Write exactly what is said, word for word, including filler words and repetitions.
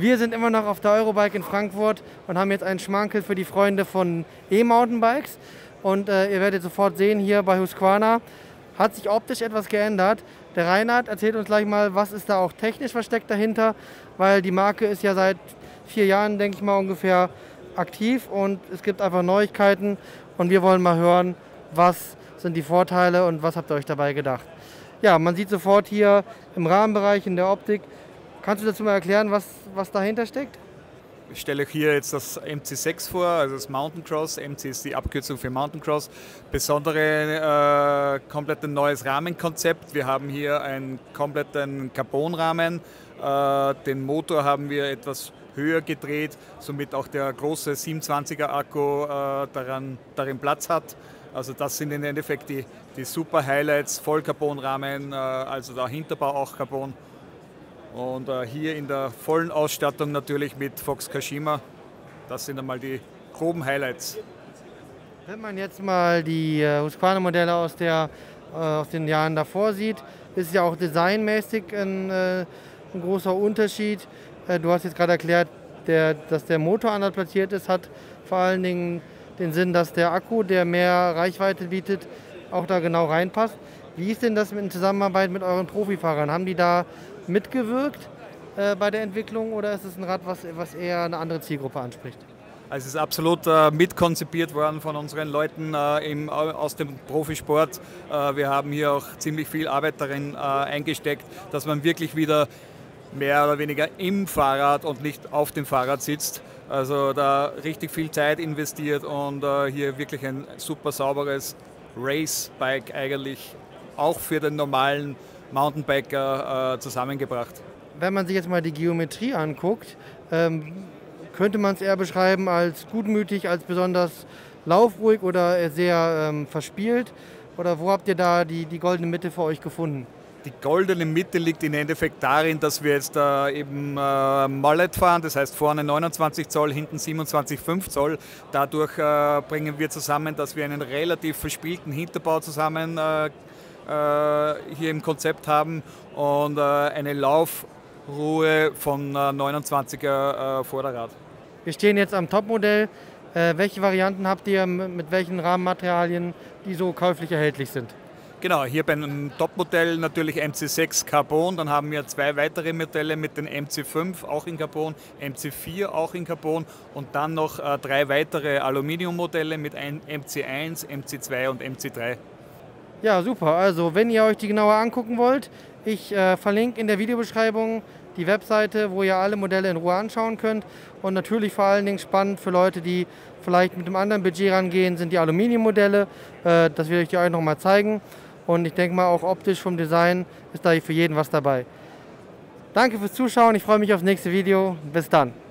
Wir sind immer noch auf der Eurobike in Frankfurt und haben jetzt einen Schmankerl für die Freunde von E-Mountainbikes. Und äh, ihr werdet sofort sehen, hier bei Husqvarna hat sich optisch etwas geändert. Der Reinhard erzählt uns gleich mal, was ist da auch technisch versteckt dahinter, weil die Marke ist ja seit vier Jahren, denke ich mal, ungefähr aktiv und es gibt einfach Neuigkeiten und wir wollen mal hören, was sind die Vorteile und was habt ihr euch dabei gedacht. Ja, man sieht sofort hier im Rahmenbereich, in der Optik. Kannst du dazu mal erklären, was, was dahinter steckt? Ich stelle euch hier jetzt das M C sechs vor, also das Mountain Cross. M C ist die Abkürzung für Mountain Cross. Besondere, äh, komplett ein neues Rahmenkonzept. Wir haben hier einen kompletten Carbonrahmen. Äh, den Motor haben wir etwas höher gedreht, somit auch der große siebenundzwanziger Akku äh, daran, darin Platz hat. Also das sind im Endeffekt die, die super Highlights, Vollcarbonrahmen, äh, also der Hinterbau auch Carbon. Und äh, hier in der vollen Ausstattung natürlich mit Fox Kashima. Das sind einmal die groben Highlights. Wenn man jetzt mal die äh, Husqvarna-Modelle aus, der, äh, aus den Jahren davor sieht, ist ja auch designmäßig ein, äh, ein großer Unterschied. Äh, du hast jetzt gerade erklärt, der, dass der Motor anders platziert ist, hat vor allen Dingen den Sinn, dass der Akku, der mehr Reichweite bietet, auch da genau reinpasst. Wie ist denn das in Zusammenarbeit mit euren Profifahrern? Haben die da mitgewirkt äh, bei der Entwicklung oder ist es ein Rad, was, was eher eine andere Zielgruppe anspricht? Also es ist absolut äh, mitkonzipiert worden von unseren Leuten äh, im, aus dem Profisport. Äh, wir haben hier auch ziemlich viel Arbeit darin äh, eingesteckt, dass man wirklich wieder mehr oder weniger im Fahrrad und nicht auf dem Fahrrad sitzt. Also da richtig viel Zeit investiert und äh, hier wirklich ein super sauberes Race-Bike eigentlich auch für den normalen Mountainbiker äh, zusammengebracht. Wenn man sich jetzt mal die Geometrie anguckt, ähm, könnte man es eher beschreiben als gutmütig, als besonders laufruhig oder sehr ähm, verspielt? Oder wo habt ihr da die, die goldene Mitte für euch gefunden? Die goldene Mitte liegt im Endeffekt darin, dass wir jetzt äh, eben äh, Mallet fahren, das heißt vorne neunundzwanzig Zoll, hinten siebenundzwanzig Komma fünf Zoll. Dadurch äh, bringen wir zusammen, dass wir einen relativ verspielten Hinterbau zusammen äh, äh, hier im Konzept haben und äh, eine Laufruhe von äh, neunundzwanziger äh, Vorderrad. Wir stehen jetzt am Topmodell. Äh, welche Varianten habt ihr, mit welchen Rahmenmaterialien, die so käuflich erhältlich sind? Genau, hier beim Topmodell natürlich M C sechs Carbon, dann haben wir zwei weitere Modelle mit den M C fünf auch in Carbon, M C vier auch in Carbon und dann noch äh, drei weitere Aluminiummodelle mit M C eins, M C zwei und M C drei. Ja, super. Also wenn ihr euch die genauer angucken wollt, ich äh, verlinke in der Videobeschreibung die Webseite, wo ihr alle Modelle in Ruhe anschauen könnt. Und natürlich vor allen Dingen spannend für Leute, die vielleicht mit einem anderen Budget rangehen, sind die Aluminiummodelle. Äh, das will ich euch noch mal zeigen. Und ich denke mal, auch optisch vom Design ist da für jeden was dabei. Danke fürs Zuschauen, ich freue mich aufs nächste Video. Bis dann.